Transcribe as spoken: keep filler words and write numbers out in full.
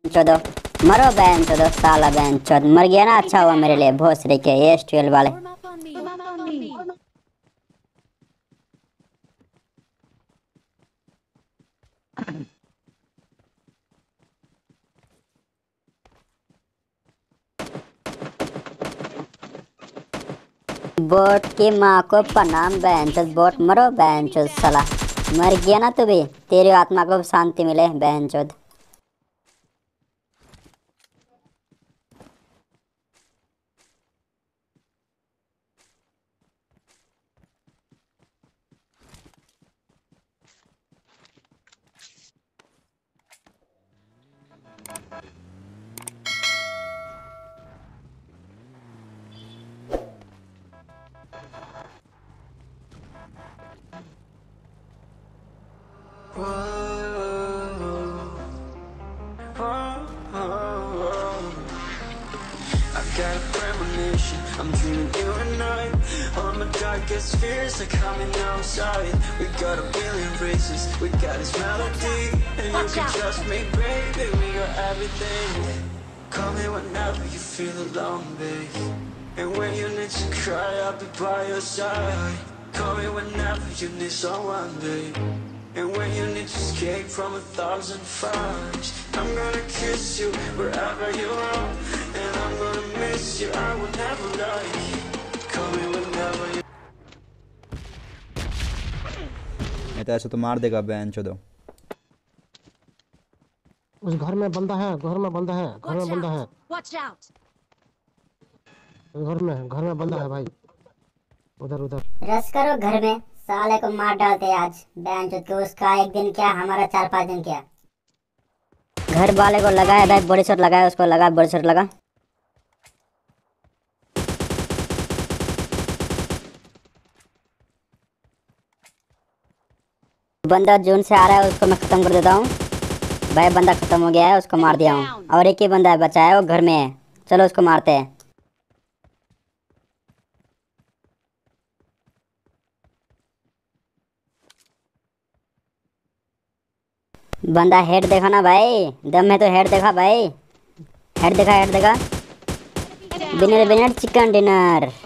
चौदह मरो बहन चौदह साला बहन चौदह मर गया ना। अच्छा हुआ मेरे लिए भोसड़ी के एस ट्वेल्व वाले। बोट की माँ को प्रणाम बहन चौदह। बोट मरो बहन चौदह साला। मर गया ना तू भी, तेरी आत्मा को शांति मिले बहन चौदह। Got a premonition, I'm dreaming you and I. All my darkest fears are coming outside. We got a billion races, we got this melody. And you can trust me, baby, we got everything. Call me whenever you feel alone, babe. And when you need to cry, I'll be by your side. Call me whenever you need someone, babe. And when you need to escape from a thousand fires, I'm gonna kiss you wherever you are. And I'm gonna miss you, I will never lie. Call me whenever you. नहीं तो ऐसे तो मार देगा बहन चोदो। उस घर में बंदा है, घर में बंदा है, घर में बंदा है। घर में घर में बंदा है भाई, उधर उधर। रस करो घर में, साले को मार डालते आज बहन चोद को। उसका एक दिन क्या, हमारा चार पाँच दिन क्या। घर वाले को लगाया भाई, बड़ी शॉट लगाया उसको, लगा बड़ी शॉट लगा। बंदा जोन से आ रहा है उसको मैं खत्म कर देता हूँ भाई। बंदा खत्म हो गया है, उसको मार दिया हूँ। और एक ही बंदा है बचा है, वो घर में है। चलो उसको मारते हैं। बंदा हेड देखा ना भाई, दम है तो हेड देखा भाई। हेड देखा, हेड देखा। Winner winner chicken dinner.